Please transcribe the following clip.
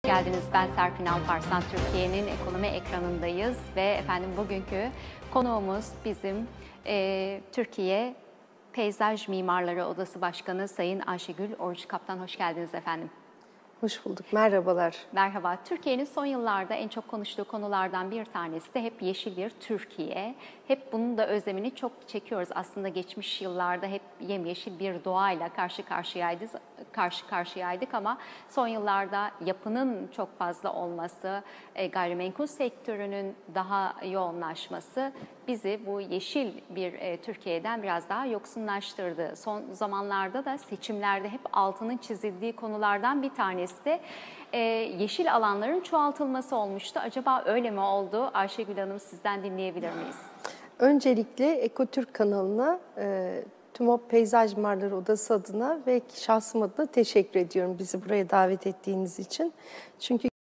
geldiniz. Ben Serpil Alparslan, Türkiye'nin ekonomi ekranındayız ve efendim bugünkü konuğumuz bizim Türkiye Peyzaj Mimarları Odası Başkanı Sayın Ayşegül Oruç Kaptan. Hoş geldiniz efendim. Hoş bulduk, merhabalar. Merhaba. Türkiye'nin son yıllarda en çok konuştuğu konulardan bir tanesi de hep yeşil bir Türkiye. Hep bunun da özlemini çok çekiyoruz. Aslında geçmiş yıllarda hep yemyeşil bir doğayla karşı karşıyaydık ama son yıllarda yapının çok fazla olması, gayrimenkul sektörünün daha yoğunlaşması bizi bu yeşil bir Türkiye'den biraz daha yoksunlaştırdı. Son zamanlarda da seçimlerde hep altının çizildiği konulardan bir tanesi de yeşil alanların çoğaltılması olmuştu. Acaba öyle mi oldu? Ayşegül Hanım, sizden dinleyebilir miyiz? Öncelikle Ekotürk kanalına, TÜMOP Peyzaj Mimarları Odası adına ve şahsım adına teşekkür ediyorum bizi buraya davet ettiğiniz için. Çünkü